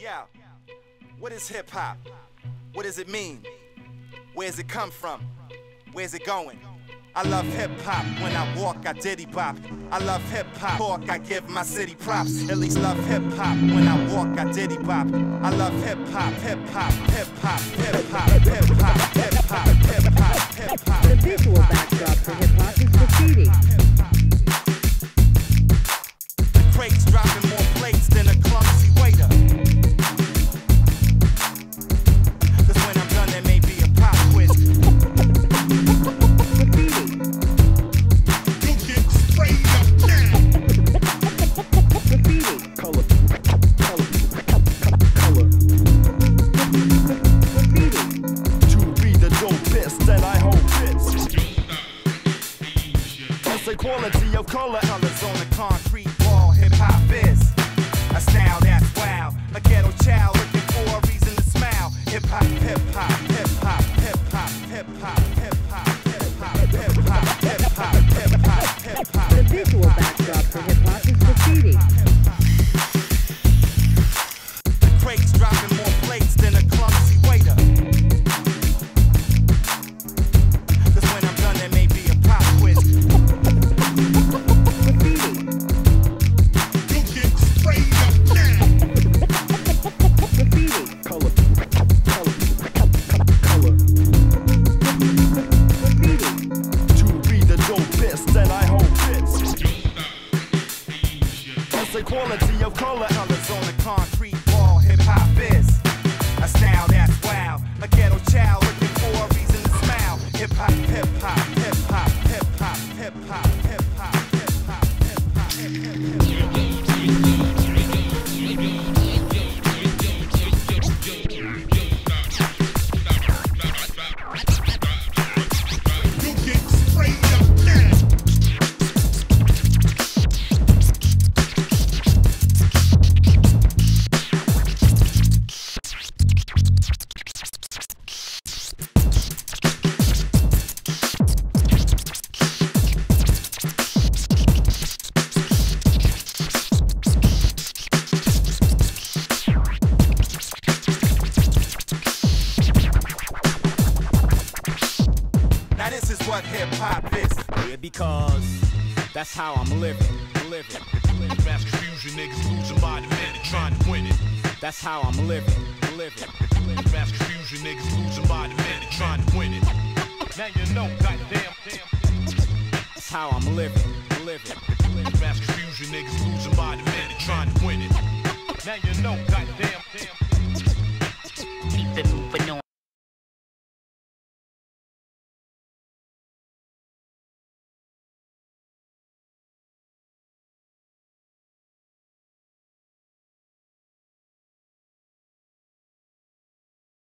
Yeah, what is hip hop? What does it mean? Where's it come from? Where's it going? I love hip hop. When I walk, I diddy bop. I love hip hop. Talk, I give my city props. At least love hip hop. When I walk, I diddy bop. I love hip hop, hip hop, hip hop, hip hop, hip hop, hip hop, hip hop, hip hop. The visual backdrop for hip hop is graffiti. Crates dropping more plates than a clumsy waiter. Cause when I'm done, there may be a pop quiz. Graffiti. You get sprayed up now. Graffiti. Color. Graffiti. To be the dopest that I hope it's. That's the quality of color. Colors on the concrete wall, hip hop is a style that's wow. A ghetto child looking for a reason to smile. Hip hop, hip hop, hip hop, hip hop, hip hop, hip hop, hip hop, hip hop, hip hop, hip hop, hip hop. The visual backdrop for hip hop is graffiti. Crates dropping more plates than a clumsy waiter. Cause when I'm done, there may be a pop quiz. Graffiti. You get sprayed up now. Graffiti. Color. Graffiti. To be the dopest that I hope it's. That's the quality of color. Colors on the concrete wall, hip hop is a style that's wow. A ghetto child looking for a reason to smile. Hip hop, hip hop, hip hop, hip hop, hip hop, hip hop, hip hop, hip hop, hip You get sprayed up now. Now this is what hip hop is. Yeah, because that's how I'm living. Mass confusion, niggas losing by the minute, trying to win it. That's how I'm living. Mass confusion, niggas losing by the minute, trying to win it. Now you know, goddamn. That's how I'm living. Mass confusion, niggas losing